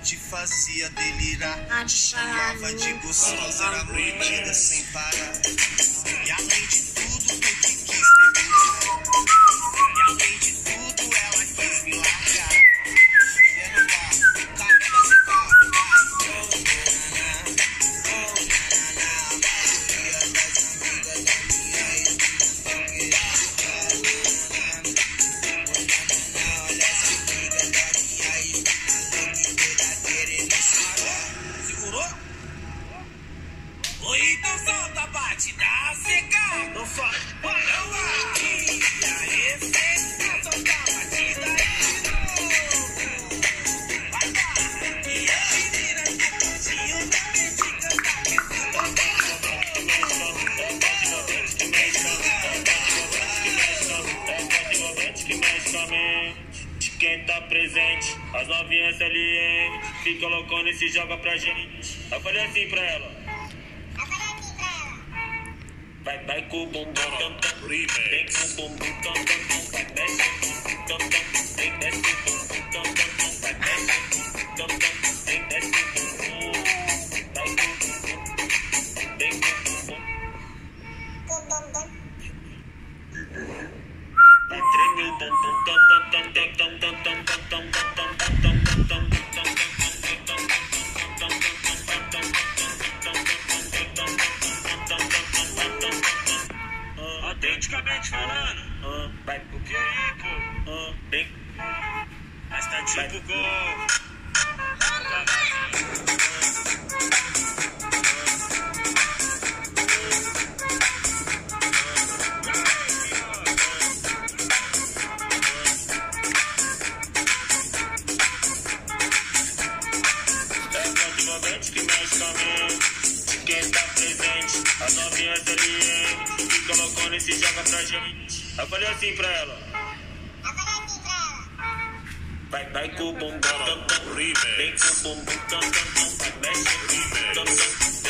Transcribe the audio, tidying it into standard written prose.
te fazia delirar. Te chamava de gostosa, era proibida sem parar. E além de tudo, eu te quis beber. E além de tudo, ela quis me largar. E no bar, carrega esse carro. Então solta a batida seca. Não faz, bora lá. E aí, seca, solta a batida aí de novo. Vai lá. E a menina que curtinho também te canta. Quem tá presente, as novinhas LN, fica loucona e se joga pra gente. Eu falei assim pra ela. Vai com o bumbum tam tam, vem com o bumbum tam tam, vai desce tam tam, vem desce bumbum tam tam, vai desce tam tam, vem desce bumbum, vai com o bumbum, vem com o bumbum. Vai tremer o bumbum tam tam tam tam tam tam tam tam tam tam tam tam tam. Autenticamente falando, vai pro que aí, pô? Bem, mas tá tipo com. Que mexe com a mente, quem tá presente, as novinhas ali, fica loucona e se joga pra gente. Eu falei assim pra ela. Vai com o bumbum tam tam, vem com o bumbum tam tam, vai mexe tam tam.